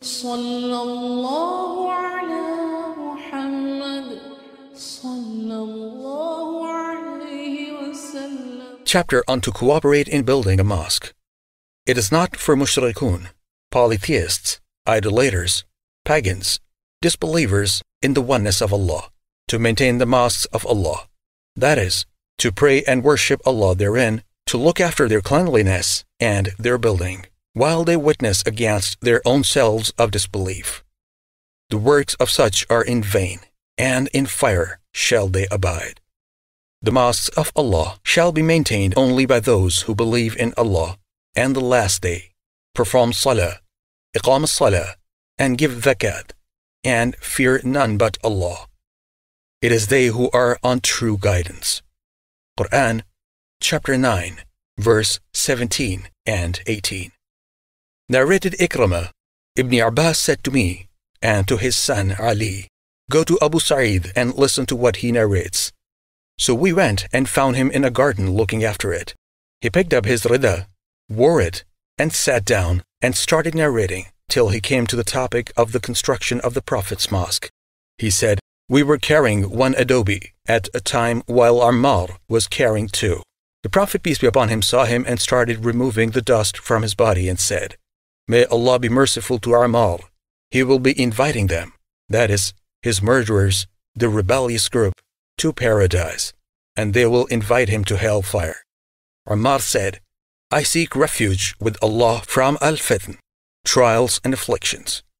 Sallallahu ala Muhammad Sallallahu alayhi wasallam. Chapter on to cooperate in building a mosque. It is not for mushrikun, polytheists, idolaters, pagans, disbelievers in the oneness of Allah, to maintain the mosques of Allah, that is, to pray and worship Allah therein, to look after their cleanliness and their building, while they witness against their own selves of disbelief. The works of such are in vain, and in fire shall they abide. The mosques of Allah shall be maintained only by those who believe in Allah and the last day, perform salah, iqam as-salah, and give zakat, and fear none but Allah. It is they who are on true guidance. Quran, chapter 9, verse 17 and 18. Narrated Ikramah, Ibn Abbas said to me and to his son Ali, "Go to Abu Sa'id and listen to what he narrates." So we went and found him in a garden looking after it. He picked up his rida, wore it, and sat down and started narrating till he came to the topic of the construction of the Prophet's mosque. He said, "We were carrying one adobe at a time while Ammar was carrying two. The Prophet, peace be upon him, saw him and started removing the dust from his body and said, 'May Allah be merciful to Ammar. He will be inviting them,' that is, his murderers, the rebellious group, to paradise, and they will invite him to hellfire." Ammar said, "I seek refuge with Allah from al-fitn, trials and afflictions.